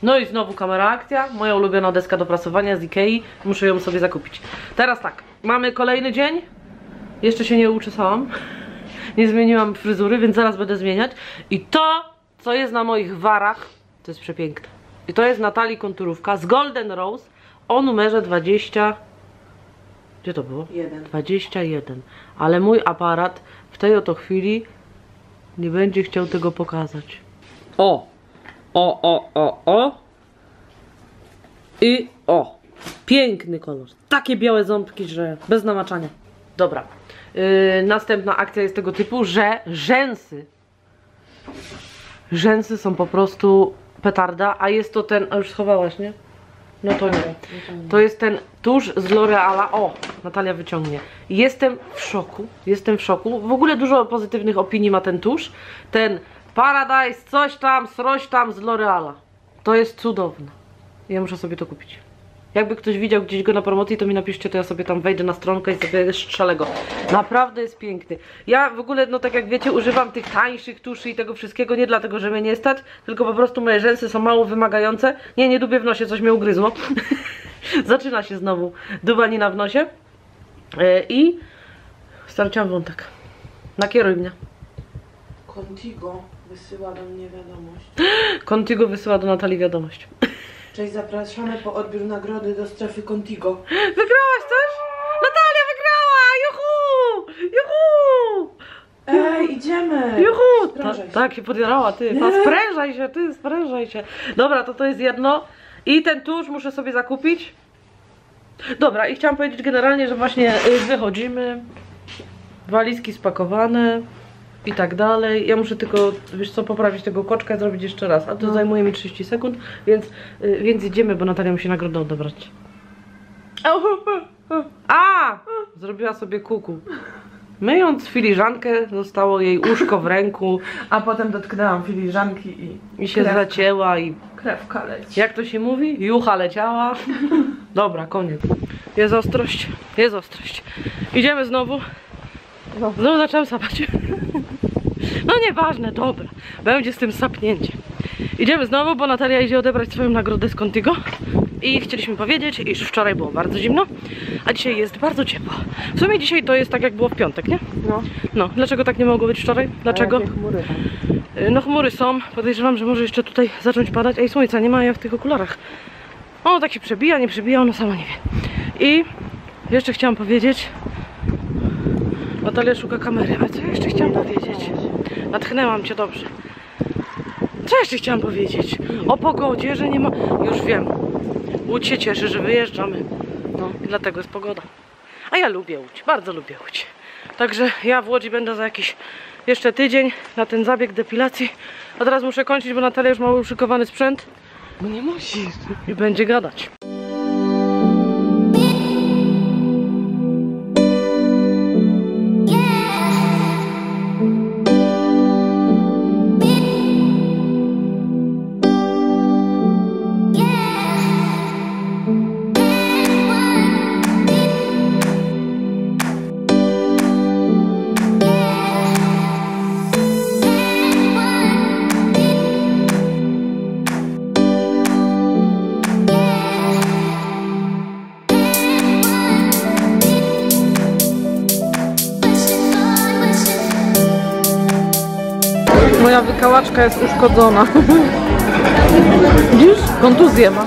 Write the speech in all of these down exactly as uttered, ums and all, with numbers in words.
No i znowu kamera akcja, moja ulubiona deska do prasowania z Ikei, muszę ją sobie zakupić. Teraz tak, mamy kolejny dzień, jeszcze się nie uczesałam, nie zmieniłam fryzury, więc zaraz będę zmieniać. I to, co jest na moich warach, to jest przepiękne. I to jest Natalii konturówka z Golden Rose o numerze dwadzieścia... Gdzie to było? jeden. dwadzieścia jeden. Ale mój aparat w tej oto chwili nie będzie chciał tego pokazać. O! O, o, o, o! I o! Piękny kolor. Takie białe ząbki, że bez namaczania. Dobra. Yy, następna akcja jest tego typu, że rzęsy. Rzęsy są po prostu petarda, a jest to ten... A już schowałaś, nie? No to nie. To jest ten tusz z L'Oreala. O, Natalia wyciągnie. Jestem w szoku. Jestem w szoku. W ogóle dużo pozytywnych opinii ma ten tusz. Ten Paradise, coś tam, sroś tam z L'Oreala. To jest cudowne. Ja muszę sobie to kupić. Jakby ktoś widział gdzieś go na promocji, to mi napiszcie, to ja sobie tam wejdę na stronkę i sobie strzelę go. Naprawdę jest piękny. Ja w ogóle, no tak jak wiecie, używam tych tańszych tuszy i tego wszystkiego nie dlatego, że mnie nie stać, tylko po prostu moje rzęsy są mało wymagające. Nie, nie dubię w nosie, coś mnie ugryzło. Zaczyna się znowu dubanina w nosie. Yy, I starciłam wątek. Nakieruj mnie. Contigo wysyła do mnie wiadomość. Contigo wysyła do Natalii wiadomość. Cześć, zapraszamy po odbiór nagrody do strefy Contigo. Wygrałaś też? Natalia wygrała! Juhu! Juhu! Ej, idziemy! Juhu! Ta, się. tak się podjarała, ty. A sprężaj się, ty, sprężaj się. Dobra, to to jest jedno. I ten tusz muszę sobie zakupić. Dobra, i chciałam powiedzieć generalnie, że właśnie wychodzimy. Walizki spakowane. I tak dalej. Ja muszę tylko, wiesz co, poprawić tego koczka i zrobić jeszcze raz. A to no. Zajmuje mi trzydzieści sekund, więc, yy, więc idziemy, bo Natalia musi nagrodę odebrać. A! Zrobiła sobie kuku. Myjąc filiżankę, zostało jej uszko w ręku. A potem dotknęłam filiżanki i... I się krewka. Zacięła i... Krewka leci. Jak to się mówi? Jucha leciała. Dobra, koniec. Jest ostrość. Jest ostrość. Idziemy znowu. No. Znowu zaczęłam sapać. No nieważne, dobra. Będzie z tym sapnięciem. Idziemy znowu, bo Natalia idzie odebrać swoją nagrodę z Contigo. I chcieliśmy powiedzieć, iż wczoraj było bardzo zimno, a dzisiaj jest bardzo ciepło. W sumie dzisiaj to jest tak, jak było w piątek, nie? No. No, dlaczego tak nie mogło być wczoraj? Dlaczego? Chmury tam? No chmury są. Podejrzewam, że może jeszcze tutaj zacząć padać. Ej, słońca nie ma, ja w tych okularach. O, tak się przebija, nie przebija, ono sama nie wie. I jeszcze chciałam powiedzieć... Natalia szuka kamery, ale co ja jeszcze chciałam powiedzieć? Natchnęłam cię dobrze. Co jeszcze chciałam powiedzieć? O pogodzie, że nie ma... Już wiem. Łódź się cieszy, że wyjeżdżamy. No, i dlatego jest pogoda. A ja lubię Łódź, bardzo lubię Łódź. Także ja w Łodzi będę za jakiś jeszcze tydzień na ten zabieg depilacji. A teraz muszę kończyć, bo Natalia już ma uszykowany sprzęt. No nie musisz. I będzie gadać. Moja wykałaczka jest uszkodzona. Widzisz? Kontuzję ma.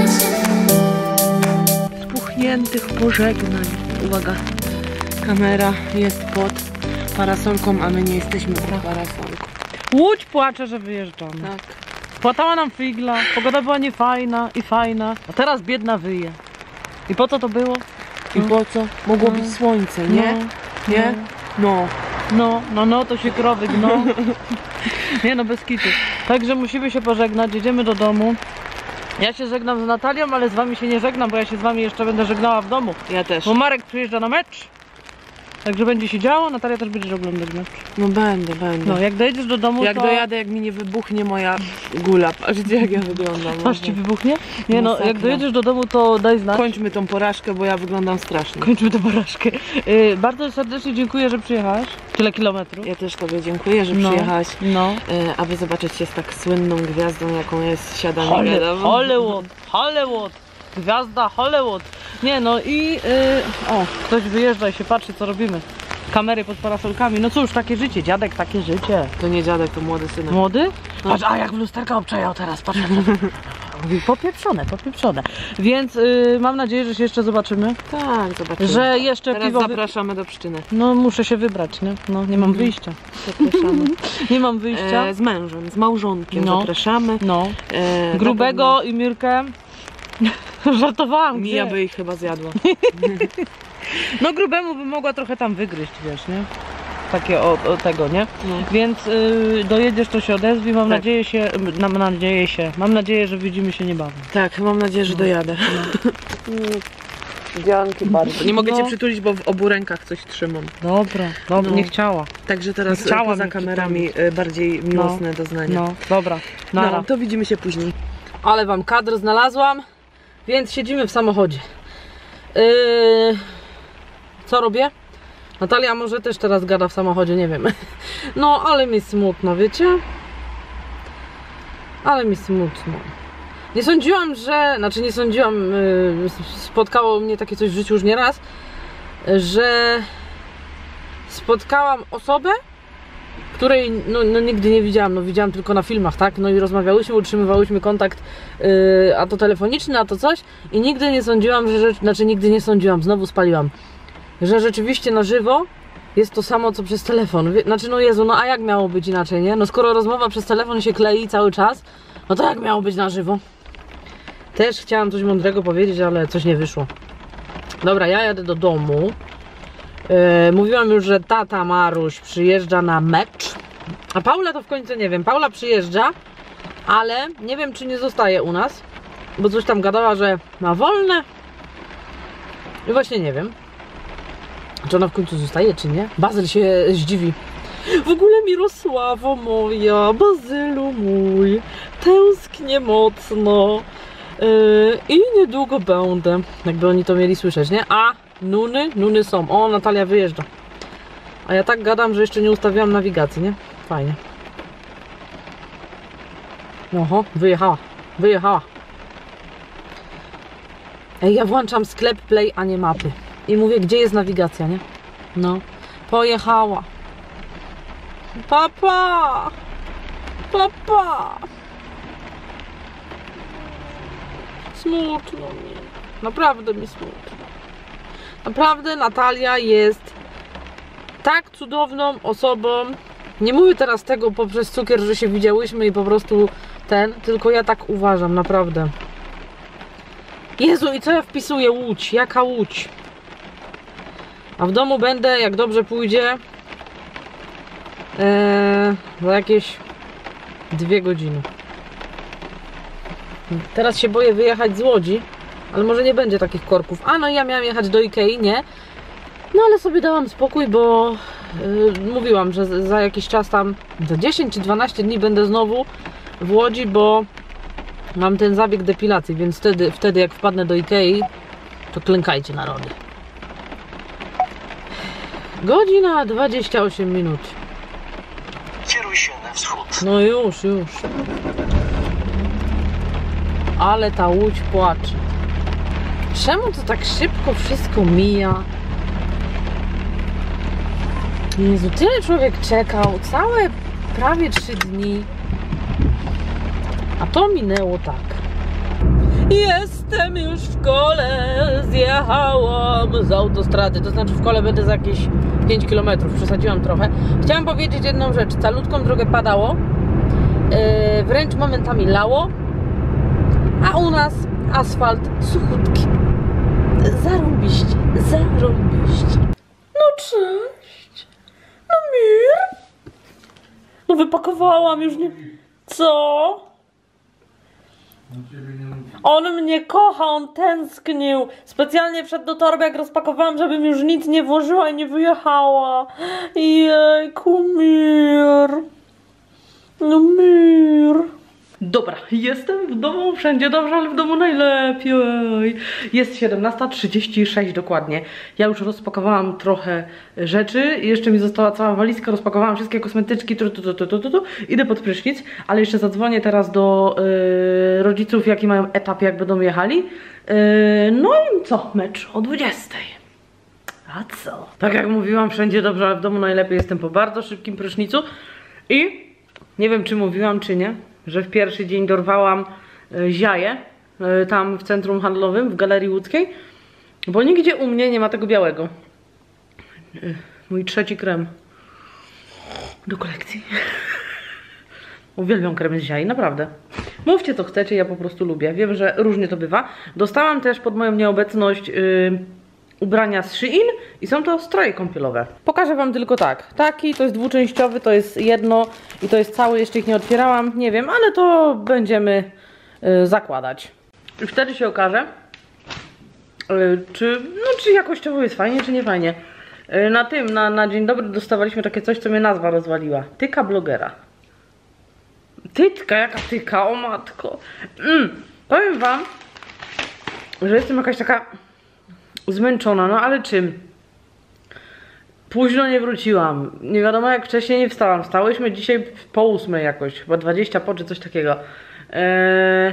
Spuchniętych pożegnań. Uwaga, kamera jest pod parasolką, a my nie jesteśmy pod parasolką. Łódź płacze, że wyjeżdżamy. Tak. Płatała nam figla, pogoda była niefajna i fajna, a teraz biedna wyje. I po co to było? I po co? Mogło być słońce, nie? No, Nie? No. No, no, no, to się krowy gną. Nie no, bez kitu. Także musimy się pożegnać, jedziemy do domu. Ja się żegnam z Natalią, ale z wami się nie żegnam, bo ja się z wami jeszcze będę żegnała w domu. Ja też. Bo Marek przyjeżdża na mecz. Także będzie się działo, Natalia też będziesz oglądać mecz. No będę, będę. No, jak dojedziesz do domu, Jak to... dojadę, jak mi nie wybuchnie moja gula. Patrzcie, jak ja wyglądam. Aż ci wybuchnie? Nie no, Masakra. jak dojedziesz do domu, to daj znać. Kończmy tą porażkę, bo ja wyglądam strasznie. Kończmy tę porażkę. Yy, bardzo serdecznie dziękuję, że przyjechałaś. Tyle kilometrów. Ja też Tobie dziękuję, że No. przyjechałaś, No. e, aby zobaczyć się z tak słynną gwiazdą, jaką jest siadanie Holly, gadam. Hollywood, Hollywood, gwiazda Hollywood. Nie no i yy, o, ktoś wyjeżdża i się patrzy, co robimy. Kamery pod parasolkami. No cóż, takie życie, dziadek, takie życie. To nie dziadek, to młody synek. Młody? Patrz, a jak w lusterka obczajał teraz, patrz. Mówi, popieprzone, popieprzone. Więc yy, mam nadzieję, że się jeszcze zobaczymy. Tak, zobaczymy. Że jeszcze Teraz piwo... wy- zapraszamy do Pszczyny. No muszę się wybrać, nie? No nie mam wyjścia. Zapraszamy. Nie mam wyjścia. E, z mężem, z małżonkiem No. zapraszamy. No. E, Grubego i Mirkę. Żartowałam, Mija gdzie? by ich chyba zjadła. No grubemu by mogła trochę tam wygryźć, wiesz, nie? Takie o, o tego, nie? No. Więc y, dojedziesz, to się odezwij, mam Tak. nadzieję się, mam nadzieję się, mam nadzieję, że widzimy się niebawem. Tak, mam nadzieję, że dojadę. Dzianki bardzo. Nie mogę No. Cię przytulić, bo w obu rękach coś trzymam. Dobra, dobra, No. nie chciała. Także teraz Chciałam poza mnie kamerami e, bardziej miłosne doznania. No, dobra, nara. No, to widzimy się później. Ale wam kadr znalazłam, więc siedzimy w samochodzie. Yy, co robię? Natalia może też teraz gada w samochodzie, nie wiem. No, ale mi smutno, wiecie? Ale mi smutno. Nie sądziłam, że... Znaczy nie sądziłam, yy, spotkało mnie takie coś w życiu już nieraz, że spotkałam osobę, której no, no nigdy nie widziałam, no widziałam tylko na filmach, tak? No i rozmawiałyśmy, utrzymywałyśmy kontakt, yy, a to telefoniczny, a to coś i nigdy nie sądziłam, że rzecz, znaczy nigdy nie sądziłam, znowu spaliłam, że rzeczywiście na żywo jest to samo co przez telefon. Wie, znaczy no Jezu, no a jak miało być inaczej, nie? No skoro rozmowa przez telefon się klei cały czas, no to jak miało być na żywo? Też chciałam coś mądrego powiedzieć, ale coś nie wyszło. Dobra, ja jadę do domu. Yy, mówiłam już, że tata Maruś przyjeżdża na mecz, a Paula to w końcu nie wiem. Paula przyjeżdża, ale nie wiem, czy nie zostaje u nas, bo coś tam gadała, że ma wolne i właśnie nie wiem, czy ona w końcu zostaje, czy nie. Bazyl się zdziwi. W ogóle Mirosławo moja, Bazylu mój, tęsknię mocno yy, i niedługo będę, jakby oni to mieli słyszeć, nie? A Nuny? Nuny są. O, Natalia wyjeżdża. A ja tak gadam, że jeszcze nie ustawiłam nawigacji, nie? Fajnie. Oho, wyjechała. Wyjechała. Ej, ja włączam sklep Play, a nie mapy. I mówię, gdzie jest nawigacja, nie? No. Pojechała. Papa! Papa! Smutno mi. Naprawdę mi smutno. Naprawdę Natalia jest tak cudowną osobą. Nie mówię teraz tego poprzez cukier, że się widziałyśmy i po prostu ten, tylko ja tak uważam, naprawdę. Jezu, i co ja wpisuję? Łódź, jaka Łódź? A w domu będę, jak dobrze pójdzie, ee, za jakieś dwie godziny. Teraz się boję wyjechać z Łodzi, ale może nie będzie takich korków. A no ja miałam jechać do Ikei, nie? No ale sobie dałam spokój, bo yy, mówiłam, że za jakiś czas tam, za dziesięć czy dwanaście dni będę znowu w Łodzi, bo mam ten zabieg depilacji, więc wtedy, wtedy jak wpadnę do Ikei, to klękajcie narody. Godzina dwadzieścia osiem minut. Kieruj się na wschód. No już, już. Ale ta Łódź płacze. Czemu to tak szybko wszystko mija? Jezu, tyle człowiek czekał, całe prawie trzy dni. A to minęło tak. Jestem już w kole, zjechałam z autostrady, to znaczy w kole będę za jakieś pięć kilometrów, przesadziłam trochę. Chciałam powiedzieć jedną rzecz, calutką drogę padało, yy, wręcz momentami lało, a u nas asfalt suchutki. Zarąbiście, zarąbiście. No cześć, no Mir. No wypakowałam już, nie... Co? On mnie kocha, on tęsknił. Specjalnie wszedł do torby, jak rozpakowałam, żebym już nic nie włożyła i nie wyjechała. Jejku, mir. No mir. Dobra, jestem w domu, wszędzie dobrze, ale w domu najlepiej. Jest siedemnasta trzydzieści sześć dokładnie. Ja już rozpakowałam trochę rzeczy, jeszcze mi została cała walizka, rozpakowałam wszystkie kosmetyczki, tu, tu, tu, tu, tu, tu, tu. Idę pod prysznic, ale jeszcze zadzwonię teraz do yy, rodziców, jaki mają etap, jak będą jechali. Yy, no i co? Mecz o dwudziestej. A co? Tak jak mówiłam, wszędzie dobrze, ale w domu najlepiej. Jestem po bardzo szybkim prysznicu i nie wiem, czy mówiłam, czy nie, że w pierwszy dzień dorwałam y, ziaję y, tam w centrum handlowym, w Galerii Łódzkiej, bo nigdzie u mnie nie ma tego białego. Y, mój trzeci krem do kolekcji. Uwielbiam kremy z ziai, naprawdę. Mówcie co chcecie, ja po prostu lubię. Wiem, że różnie to bywa. Dostałam też pod moją nieobecność y, ubrania z Shein i są to stroje kąpielowe. Pokażę wam tylko tak. Taki, to jest dwuczęściowy, to jest jedno i to jest cały, jeszcze ich nie otwierałam, nie wiem, ale to będziemy y, zakładać. I wtedy się okaże, y, czy, no, czy jakościowo jest fajnie, czy nie fajnie. Y, na tym, na, na dzień dobry dostawaliśmy takie coś, co mnie nazwa rozwaliła. Tyka blogera. Tytka, jaka tyka, o matko. Mm, powiem wam, że jestem jakaś taka zmęczona, no ale czym? Późno nie wróciłam. Nie wiadomo jak wcześniej nie wstałam. Wstałyśmy dzisiaj po ósmej jakoś, chyba dwadzieścia po czy coś takiego. Eee...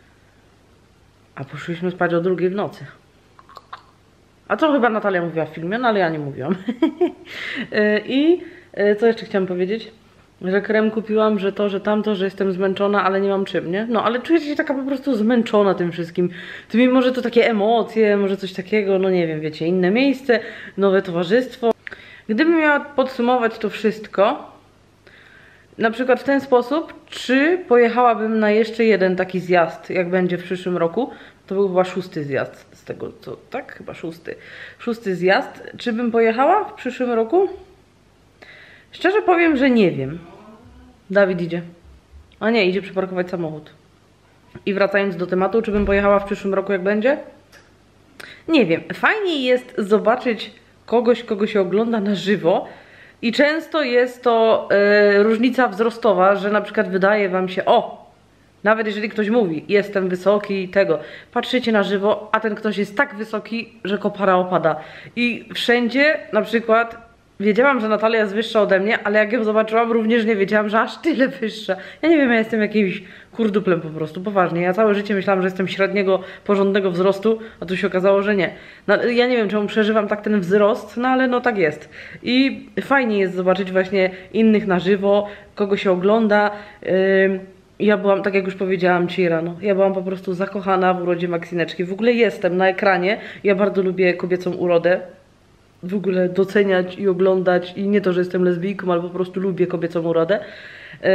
A poszliśmy spać o drugiej w nocy. A co chyba Natalia mówiła w filmie, no ale ja nie mówiłam. eee, I e, co jeszcze chciałam powiedzieć? Że krem kupiłam, że to, że tamto, że jestem zmęczona, ale nie mam czym, nie? No, ale czuję się taka po prostu zmęczona tym wszystkim. Tymi może to takie emocje, może coś takiego, no nie wiem, wiecie, inne miejsce, nowe towarzystwo. Gdybym miała podsumować to wszystko, na przykład w ten sposób, czy pojechałabym na jeszcze jeden taki zjazd, jak będzie w przyszłym roku, to był chyba szósty zjazd z tego, co, tak? Chyba szósty. Szósty zjazd. Czy bym pojechała w przyszłym roku? Szczerze powiem, że nie wiem. Dawid idzie. A nie, idzie przyparkować samochód. I wracając do tematu, czy bym pojechała w przyszłym roku, jak będzie? Nie wiem. Fajniej jest zobaczyć kogoś, kogo się ogląda na żywo. I często jest to yy, różnica wzrostowa, że na przykład wydaje wam się, o, nawet jeżeli ktoś mówi, jestem wysoki i tego, patrzycie na żywo, a ten ktoś jest tak wysoki, że kopara opada. I wszędzie na przykład wiedziałam, że Natalia jest wyższa ode mnie, ale jak ją zobaczyłam, również nie wiedziałam, że aż tyle wyższa. Ja nie wiem, ja jestem jakimś kurduplem po prostu, poważnie. Ja całe życie myślałam, że jestem średniego, porządnego wzrostu, a tu się okazało, że nie. No, ja nie wiem, czemu przeżywam tak ten wzrost, no ale no tak jest. I fajnie jest zobaczyć właśnie innych na żywo, kogo się ogląda. Yy, ja byłam, tak jak już powiedziałam ci rano, ja byłam po prostu zakochana w urodzie Maksineczki. W ogóle jestem na ekranie, ja bardzo lubię kobiecą urodę. W ogóle doceniać i oglądać i nie to, że jestem lesbijką, ale po prostu lubię kobiecą urodę. Yy,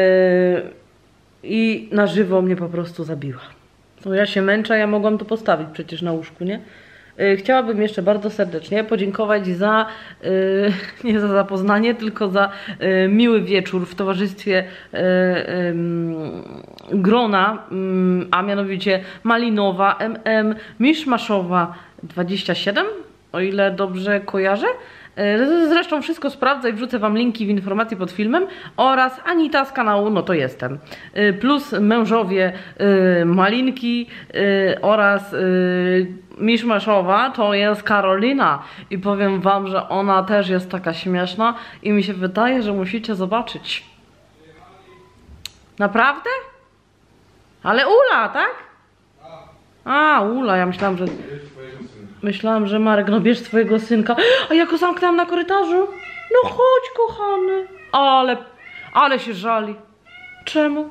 I na żywo mnie po prostu zabiła. No ja się męczę, ja mogłam to postawić przecież na łóżku, nie? Yy, chciałabym jeszcze bardzo serdecznie podziękować za, yy, nie za zapoznanie, tylko za yy, miły wieczór w towarzystwie yy, yy, grona, yy, a mianowicie Malinowa, M M, Miszmaszowa dwadzieścia siedem, o ile dobrze kojarzę. Zresztą wszystko sprawdzę i wrzucę wam linki w informacji pod filmem. Oraz Anita z kanału No to jestem. Plus mężowie Malinki oraz Miszmaszowa to jest Karolina. I powiem wam, że ona też jest taka śmieszna i mi się wydaje, że musicie zobaczyć. Naprawdę? Ale Ula, tak? A, Ula, ja myślałam, że... Myślałam, że Marek, no bierz swojego synka. A ja go zamknęłam na korytarzu. No chodź, kochany. Ale, ale się żali. Czemu?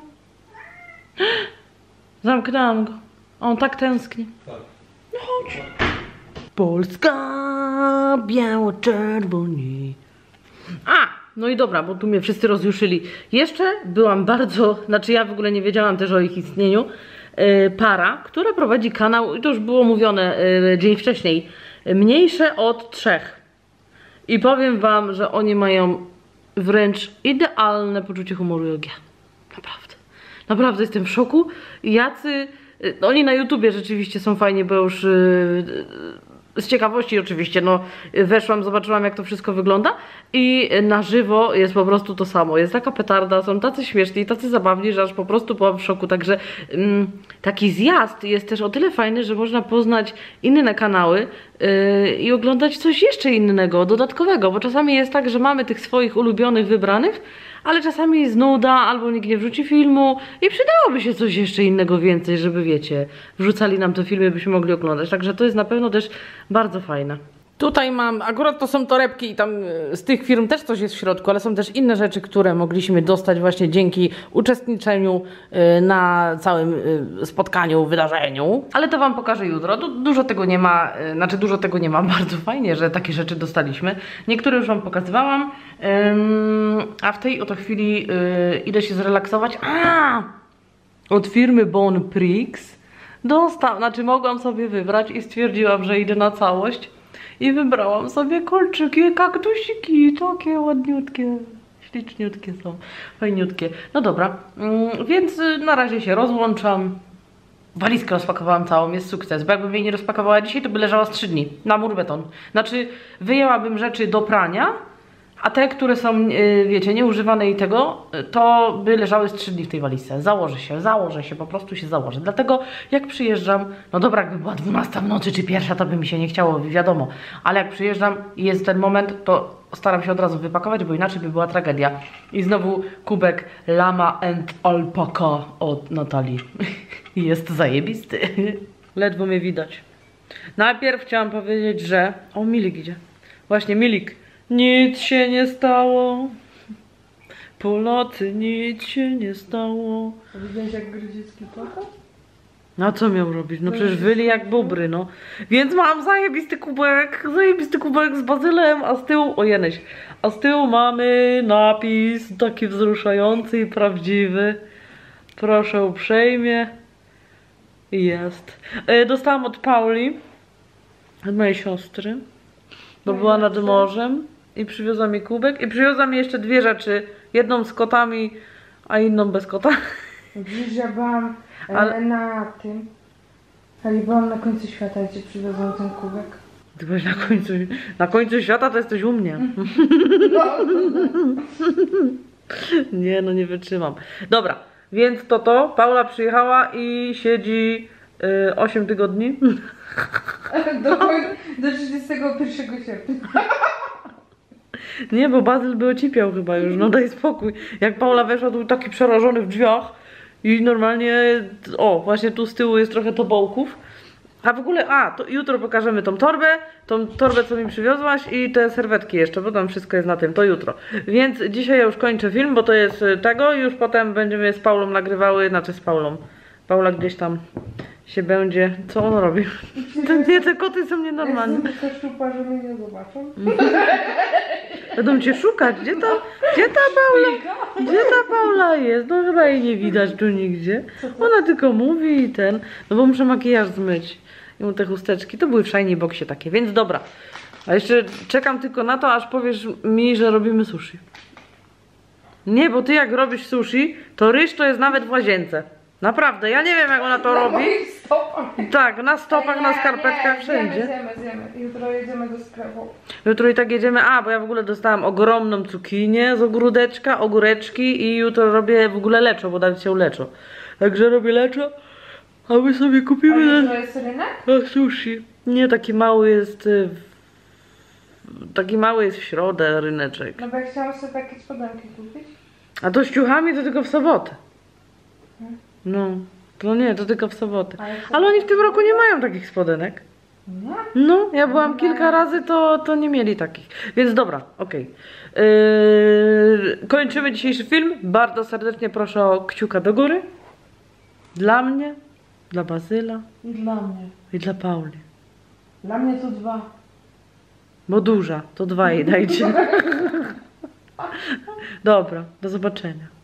Zamknęłam go. On tak tęskni. No chodź. Polska, biało-czerwoni. A, no i dobra, bo tu mnie wszyscy rozjuszyli. Jeszcze byłam bardzo, znaczy ja w ogóle nie wiedziałam też o ich istnieniu. Para, która prowadzi kanał, i to już było mówione dzień wcześniej, mniejsze od trzech. I powiem wam, że oni mają wręcz idealne poczucie humoru jak ja. Naprawdę. Naprawdę jestem w szoku. Jacy y, oni na YouTubie rzeczywiście są fajnie, bo już y, y, z ciekawości oczywiście, no weszłam, zobaczyłam jak to wszystko wygląda i na żywo jest po prostu to samo. Jest taka petarda, są tacy śmieszni, tacy zabawni, że aż po prostu byłam w szoku. Także ym, taki zjazd jest też o tyle fajny, że można poznać inne kanały yy, i oglądać coś jeszcze innego, dodatkowego, bo czasami jest tak, że mamy tych swoich ulubionych, wybranych, ale czasami jest nuda, albo nikt nie wrzuci filmu i przydałoby się coś jeszcze innego więcej, żeby wiecie, wrzucali nam te filmy, byśmy mogli oglądać. Także to jest na pewno też bardzo fajne. Tutaj mam, akurat to są torebki i tam y, z tych firm też coś jest w środku, ale są też inne rzeczy, które mogliśmy dostać właśnie dzięki uczestniczeniu y, na całym y, spotkaniu, wydarzeniu. Ale to wam pokażę jutro. Du dużo tego nie ma, yy, znaczy dużo tego nie ma, bardzo fajnie, że takie rzeczy dostaliśmy. Niektóre już wam pokazywałam, yy, a w tej oto chwili yy, idę się zrelaksować. A! Od firmy Bon Prix dostałam, znaczy mogłam sobie wybrać i stwierdziłam, że idę na całość. I wybrałam sobie kolczyki, kaktusiki, takie ładniutkie, śliczniutkie są, fajniutkie. No dobra, mm, więc na razie się rozłączam. Walizkę rozpakowałam całą, jest sukces, bo jakbym jej nie rozpakowała dzisiaj, to by leżała z trzy dni, na mur beton. Znaczy, wyjęłabym rzeczy do prania, a te, które są, wiecie, nieużywane i tego, to by leżały z trzy dni w tej walizce. Założę się, założę się, po prostu się założę. Dlatego jak przyjeżdżam, no dobra, jakby była dwunasta w nocy czy pierwsza, to by mi się nie chciało, wiadomo. Ale jak przyjeżdżam i jest ten moment, to staram się od razu wypakować, bo inaczej by była tragedia. I znowu kubek Lama and Alpaca od Natalii. Jest zajebisty. Ledwo mnie widać. Najpierw chciałam powiedzieć, że... O, Milik idzie. Właśnie, Milik. Nic się nie stało. Po nocy nic się nie stało. A widziałeś jak Grodzicki płakał? No co miał robić? No przecież wyli jak bobry, no. Więc mam zajebisty kubek, zajebisty kubek z bazylem, a z tyłu, o jeneś, a z tyłu mamy napis taki wzruszający i prawdziwy. Proszę uprzejmie. Jest. E, dostałam od Pauli, od mojej siostry, bo była nad morzem i przywiozła mi kubek i przywiozła mi jeszcze dwie rzeczy. Jedną z kotami, a inną bez kota. Dziś ja byłam e, Ale- na tym, ale byłam na końcu świata, gdzie przywiozłam ten kubek. Ty byłeś na końcu, na końcu świata, to jesteś u mnie. Nie, no nie wytrzymam. Dobra, więc to to. Paula przyjechała i siedzi y, osiem tygodni. Do, koń- do trzydziestego pierwszego sierpnia. Nie, bo Bazyl by ocipiał chyba już, no daj spokój. Jak Paula weszła, to był taki przerażony w drzwiach i normalnie, o, właśnie tu z tyłu jest trochę tobołków. A w ogóle, a, to jutro pokażemy tą torbę, tą torbę, co mi przywiozłaś i te serwetki jeszcze, bo tam wszystko jest na tym, to jutro. Więc dzisiaj ja już kończę film, bo to jest tego, już potem będziemy z Paulą nagrywały, znaczy z Paulą. Paula gdzieś tam się będzie, co on robi? To nie, te koty są nienormalne. Jak chcesz szczupa, że mnie nie zobaczą. Będą cię szukać, gdzie ta, gdzie ta Paula, gdzie ta Paula jest? No chyba jej nie widać tu nigdzie. Ona tylko mówi i ten, no bo muszę makijaż zmyć. I mu te chusteczki, to były w Shiny Boxie takie, więc dobra. A jeszcze czekam tylko na to, aż powiesz mi, że robimy sushi. Nie, bo ty jak robisz sushi, to ryż to jest nawet w łazience. Naprawdę, ja nie wiem jak ona to Na robi. moich stopach. Tak, na stopach, Nie, na skarpetkach, nie, wszędzie. Zjemy, zjemy, zjemy. Jutro jedziemy do sklepu. Jutro i tak jedziemy, a bo ja w ogóle dostałam ogromną cukinię z ogródeczka, ogóreczki i jutro robię w ogóle leczo, bo Dawid się leczo. Także robię leczo, a my sobie A kupimy na, jutro jest rynek? na sushi. Nie, taki mały jest, y, w- taki mały jest w środę ryneczek. No bo ja chciałam sobie takie spodenki kupić. A to z ciuchami to tylko w sobotę. No, to nie, to tylko w sobotę. Ale co- Ale oni w tym roku nie mają takich spodenek. Nie? No, ja byłam kilka razy, to, to nie mieli takich. Więc dobra, okej. Yy, kończymy dzisiejszy film. Bardzo serdecznie proszę o kciuka do góry. Dla mnie, dla Bazyla I dla mnie. i dla Pauli. Dla mnie to dwa. Bo duża, to dwa jej dajcie. Dobra, do zobaczenia.